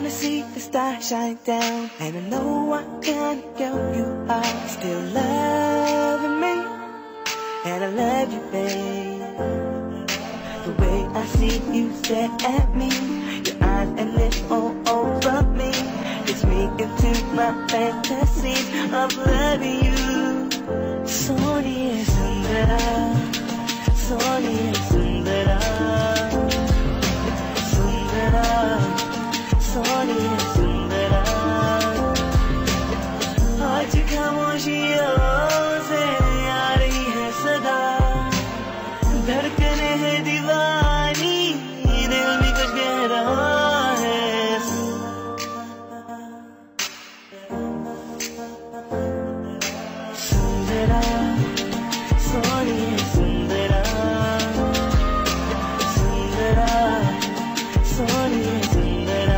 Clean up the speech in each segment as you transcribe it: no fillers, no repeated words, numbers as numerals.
wanna see the stars shine down, and I know what kind of girl you are. Still loving me, and I love you, babe. The way I see you stare at me, your eyes and lips all over me, gets me into my fantasies of loving you. Sonia Sundara, Sonia Sundara, Sundara, Sonia Sundara. आज खामोशियों से आ रही है सदा, धड़कने है दीवानी, दिल भी कुछ कह रहा है। सुंदरा, सोनिया सुंदरा, सुंदरा, सोनिया सुंदरा।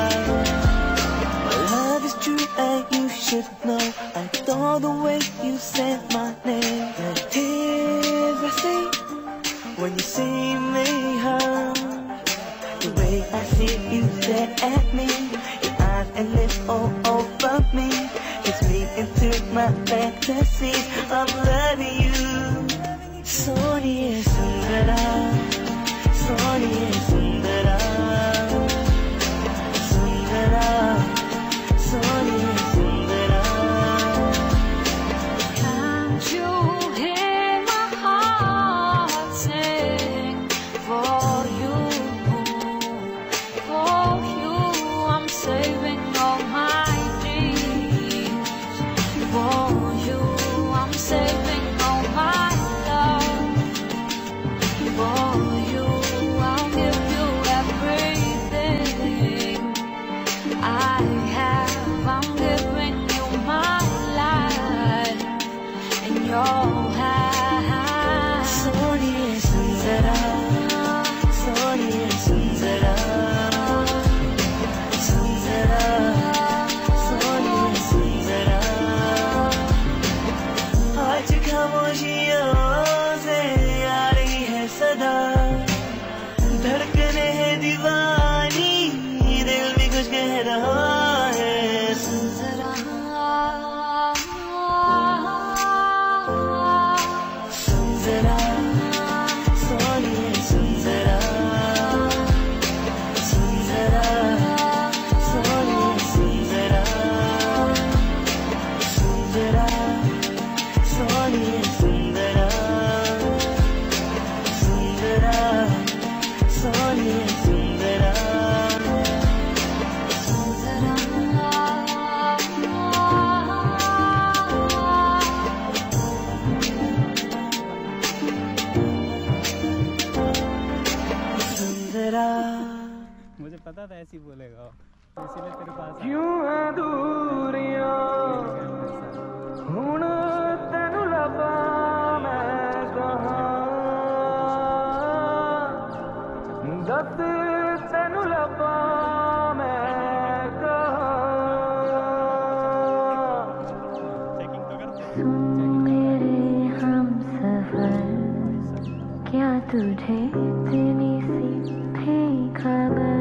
My love is true and you should know. I adore the way you say my name. The tears I see when you see me hurt, the way I see you stare at me, your eyes and lips all over me, gets me into my fantasies of loving you. Sonia Sundara, Sonia Sundara, Sundara, Sonia Sundara. Can't you hear my heart sing for you? For you, I'm saving all my dreams. For you, I'm saving all my love. For you, I'll give you everything I have. I'm giving you my life in your hands. Sonia Sundara, Sonia Sundara, Sundara, Sonia Sundara. आज खामोशियों से आ रही है सदा, धड़कने है दीवानी, दिल भी कुछ कह रहा है। Sundara, Sundara, Sonia Sundara, Sundara, Sonia Sundara, Sundara, Sonia Sundara, Sundara, Sonia Sundara. Sundara. मुझे पता था ऐसे ही बोलेगा वो, तो इसीलिए तेरे पास आया। क्यों है दूरियां हुण तेनू लभा मैं कहां, दस तेनू लभा मैं कहां। चेकिंग तो करते हैं। मेरे हमसफर, क्या तुझे इतनी सी भी खबर?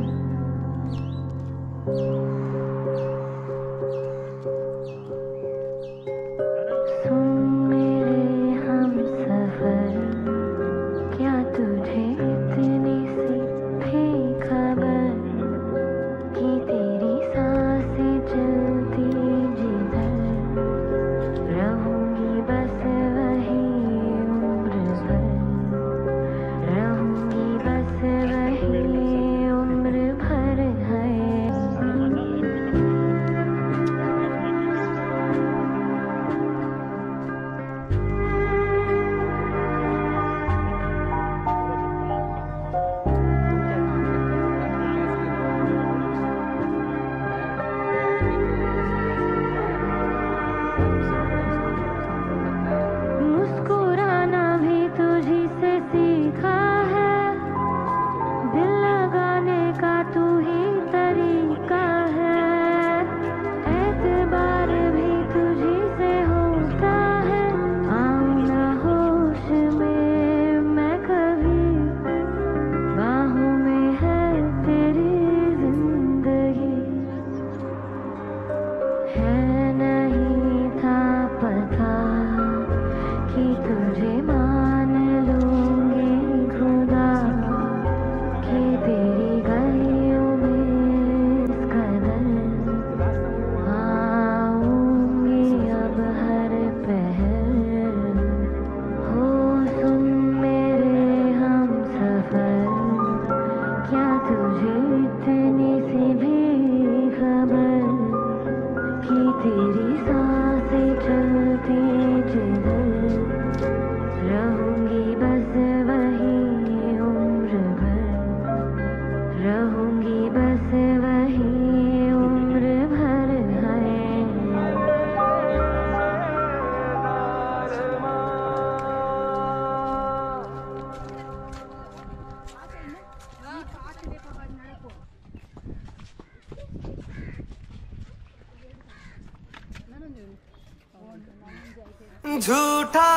सुन मेरे हमसफर, क्या तुझे इतनी सी भी खबर कि तेरी सांसें चलती जिधर, रहूंगी बस वही उम्र भर, रहूंगी तुझे मान लूंगी खुदा कि तेरी गलियों में इस कदर आऊंगी अब हर पहर। हो सुन मेरे हम सफर, क्या तुझे इतनी सी भी खबर कि तेरी सांसें चलती जिधर रहूंगी बस वही उम्र भर, रहूंगी बस वही उम्र भर है। झूठा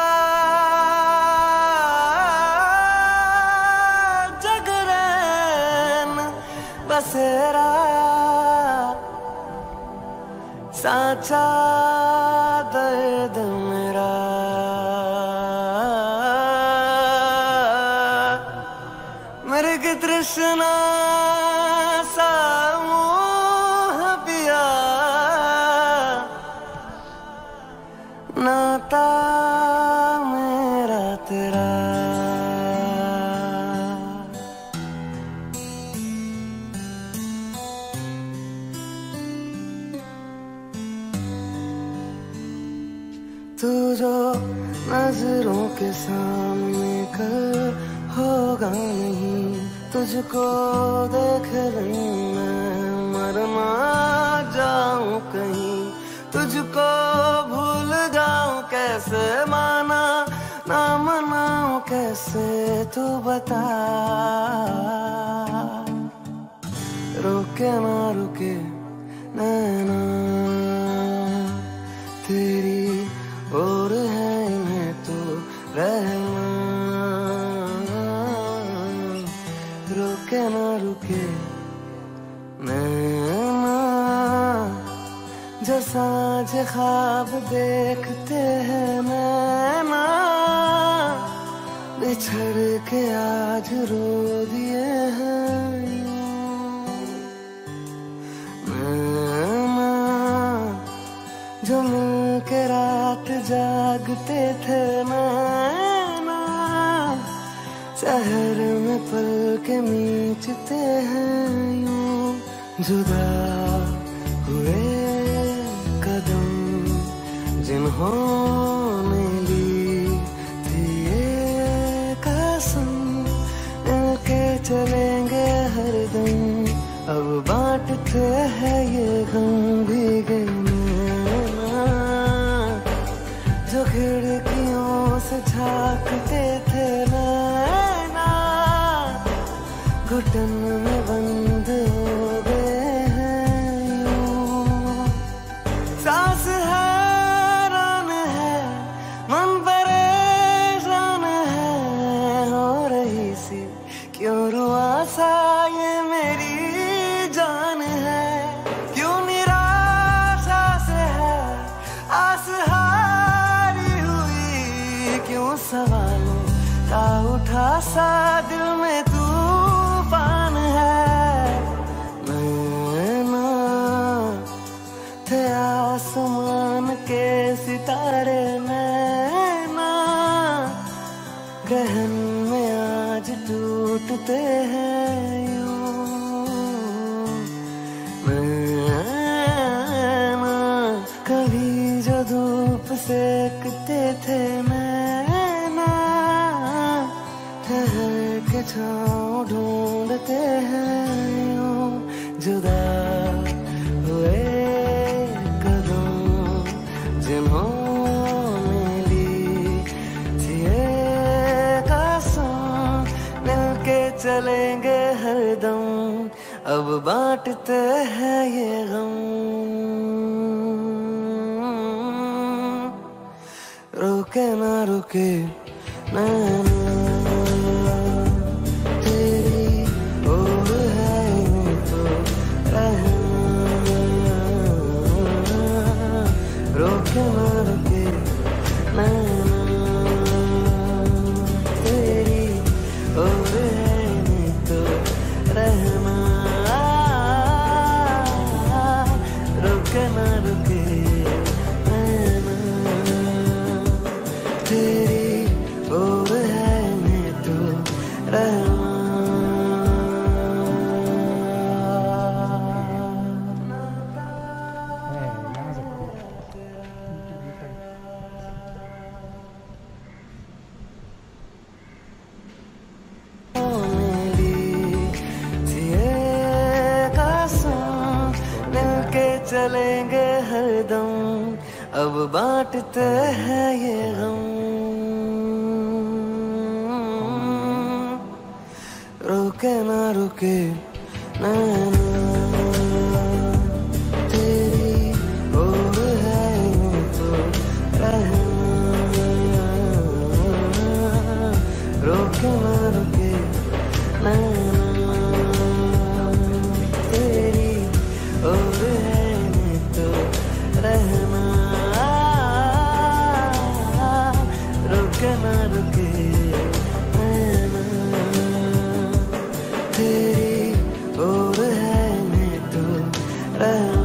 जगरन बसेरा साचा दर्द मेरा, मृग तृष्णा सा मोह पिया, नाता मेरा तेरा। तू जो नजरों के सामने कल होगा नहीं, तुझको देख लूं मैं मरना जाऊं कहीं, तुझको भूल जाऊं कैसे, माना ना मनाऊं कैसे, तू बता। रोके ना रुके नैना तेरी और है इन्हें तो रहना, रोके ना रुके नैना जो साँझ ख्वाब देखते हैं नैना, बिछड़ के आज रो दिए हैं नैना, जो मिल के रात जागते थे नैना, शहर में पल के मीचते हैं यूं। जुदा हुए कदम जिन्होंने ली थी ये कसम, मिलके चलेंगे हरदम, अब बांटते हैं ये गम। भीगे नैना जो खिड़कियों से झांकते थे नैना, घुटन में बंद हो गए हैं यूं। सांस हैरान है, मन परेशान है, हो रही सी क्यों रुआसा ये मेरी जान है, क्यों निराशा से है आस हारी हुई, क्यों सवालों का उठा सा दिल में तूफान है। नैना थे आसमान के सितारे नैना, गहन में आज टूटते हैं यूं। नैना कभी जो धूप सेकते थे नैना, ठहर के छाँव ढूंढते हैं यूं। जुदा हुए कदम जिन्होंने ली थी ये कसम, मिलके चलेंगे हरदम, अब बांटते हैं ये गम। रुके ना रुके नैना तेरी और है तो रहना, रुके ना रुके नैना अब बांटते हैं ये गम, रुके ना रुके नैना, तेरी ओर है यूं तो रहना, रुके ना रुके नैना, तेरी ओर है यूं तो रहना, रुके ना रुके नैना, तेरी ओर है मैं तो रहना।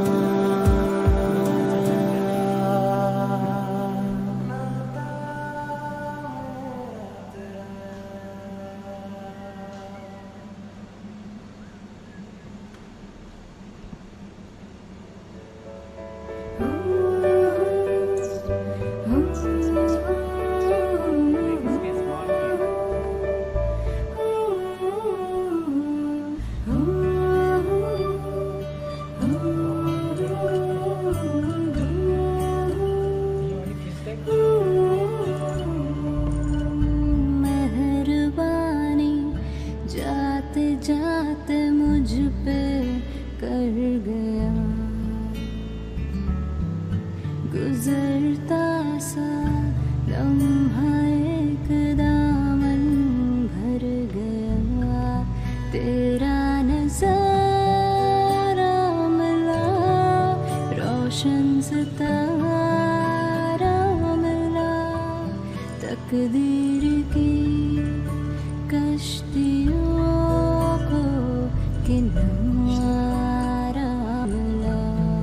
मेहरबानी जाते जाते मुझ पे कर गया, गुजरता सा लम्हा एक दामन भर गया, तेरा नज़ारा मिला, रोशन सितारा मिला, तकदीर की कश्तियों को किनारा मिला,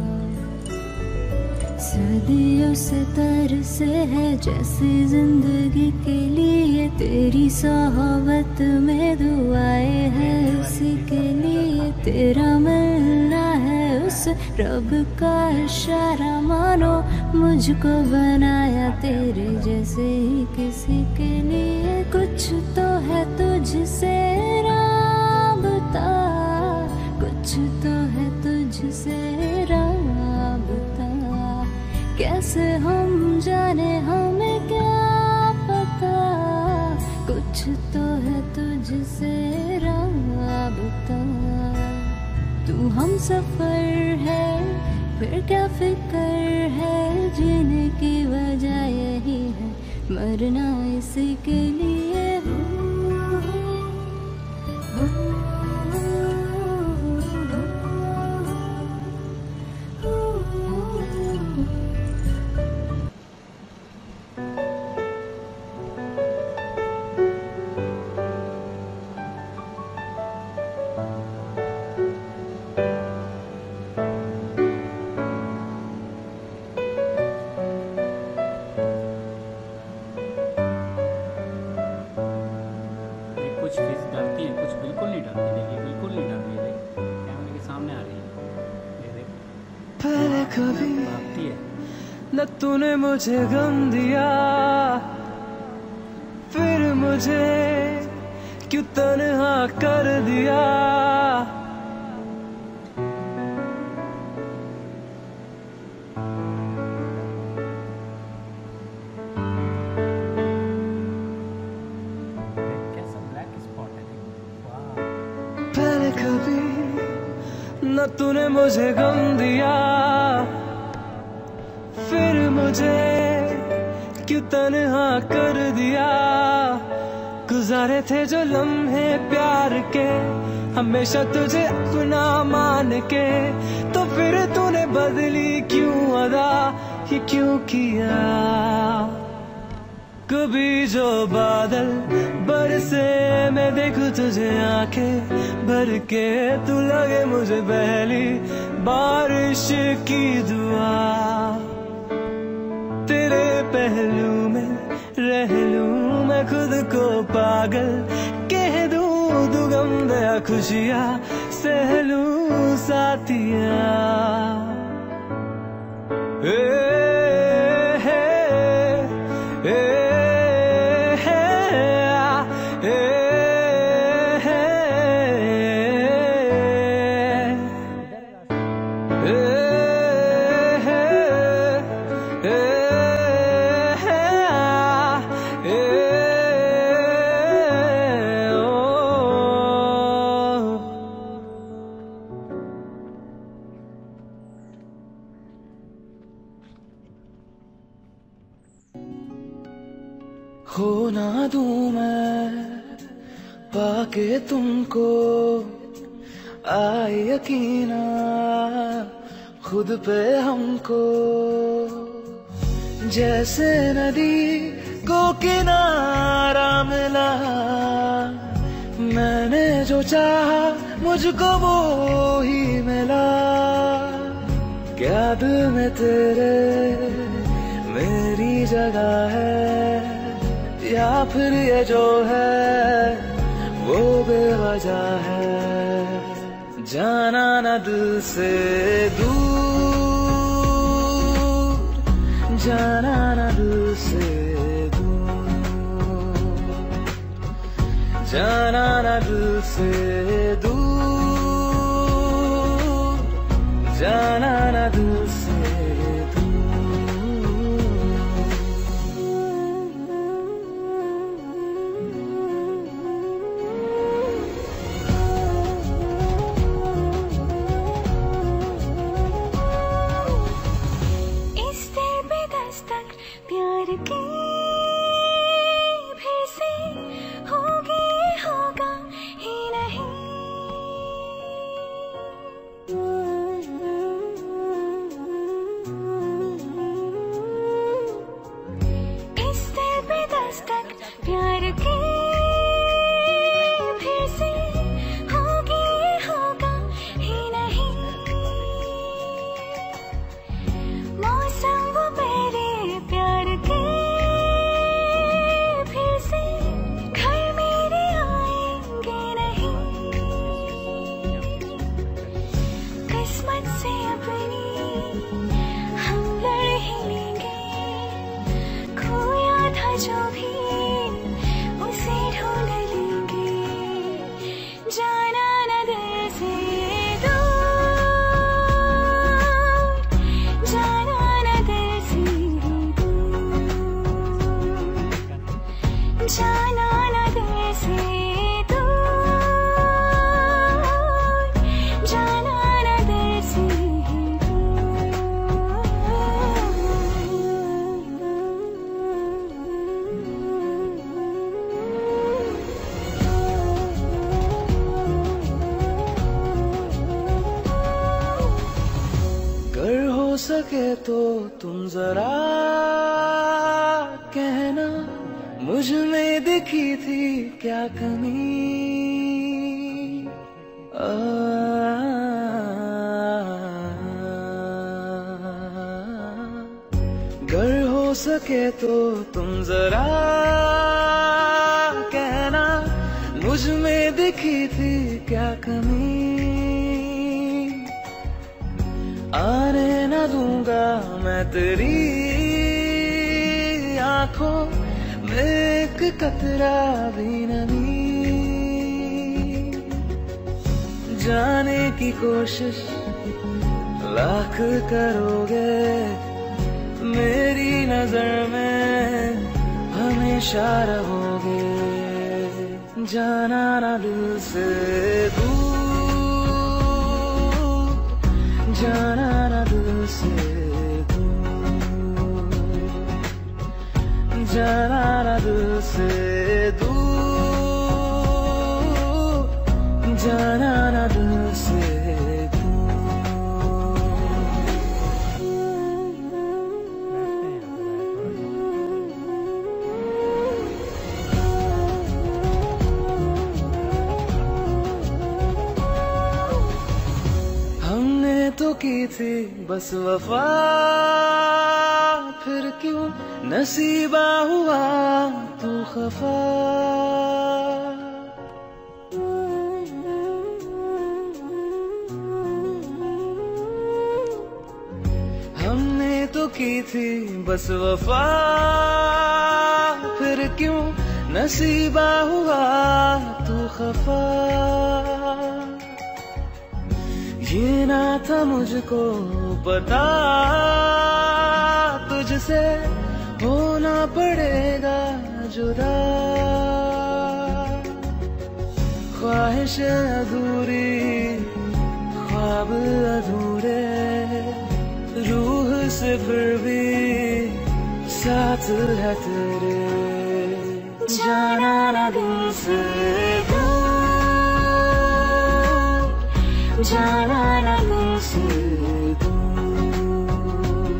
सदियों से तरसे है जैसी जिंदगी के लिए, तेरी सोहबत में दुआएं हैं उसी के लिए, तेरा मिलना है उस रब का इशारा, मानो मुझको बनाया तेरे जैसे ही किसी के लिए, कुछ तो है तुझसे राबता, कुछ तो है तुझसे राबता, कैसे हम जाने हमें क्या पता, कुछ तो है तुझसे राबता, तू हम सफर है फिर क्या फिक्र है, जीने की वजह यही है, मरना इसी के लिए। कुछ फीस डालती है, कुछ बिल्कुल नहीं डालती, देखिए बिल्कुल नहीं डाल रही है, कैमरे के सामने आ रही है, ये देख पहले कभी भागती है। न तूने मुझे गम दिया, फिर मुझे क्यों तन्हा कर दिया, कैसा ब्लैक स्पॉट है, देख वाह। पहले कभी न तूने मुझे गम दिया, फिर मुझे क्यों तन्हा कर दिया, गुजारे थे जो लम्हे प्यार के हमेशा तुझे अपना मान के, तो फिर तूने बदली क्यों अदा, ये क्यों किया, कभी जो बादल बरसे मैं देखूं तुझे आंखें भर के, तू लगे मुझे पहली बारिश की दुआ, तेरे पहलू में रह लूं मैं खुद को पागल, कह दूं दुगम दया खुशियां सह लूं साथिया, खो ना दूं मैं पाके तुमको, आए यकीना खुद पे हमको। जैसे नदी को किनारा मिला, मैंने जो चाहा मुझको वो ही मिला। क्या दिल में तेरे मेरी जगह है, या फिर ये जो है वो बेवजह है। जाना न दिल से दूर, जाना न दिल से दूर, जाना न दिल से दूर, जाना न दिल से प्यार की फिर से होगी, होगा ही नहीं। इस दिल पे दस्तक प्यार की फिर से होगी, होगा ही नहीं। मौसम वो मेरे प्यार के फिर से घर मेरे आएंगे नहीं। किस्मत से अपनी हम लड़ ही लेंगे, खोया था जो भी उसे ढूंढ लेंगे। जाना न दिल से दूर, जाना न दिल से जाना न दिल से दूर, जाना न दिल से अगर हो सके तो तुम जरा कहना, मुझ में दिखी थी क्या कमी। अगर हो सके तो तुम जरा कहना, मुझ में दिखी थी क्या कमी। आने न दूंगा मैं तेरी आंखों में एक कतरा भी नमी। जाने की कोशिश लाख करोगे, मेरी नजर में हमेशा रहोगे। जाना न दिल से दूर, जाना न दिल से दूर, जाना न दिल से दूर, जाना न दिल से तो की थी बस वफा, फिर क्यों नसीबा हुआ तू खफा। हमने तो की थी बस वफा, फिर क्यों नसीबा हुआ तू खफा। ये ना था मुझको पता, तुझसे होना पड़ेगा जुदा। ख्वाहिश अधूरी, ख्वाब अधूरे, रूह से फिर भी साथ है तेरे। जाना ना दिल से दूर, जाना ना दिल से दूर,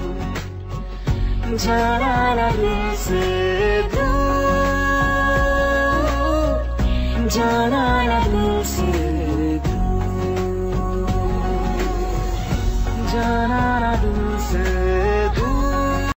जाना ना दिल से दूर, जाना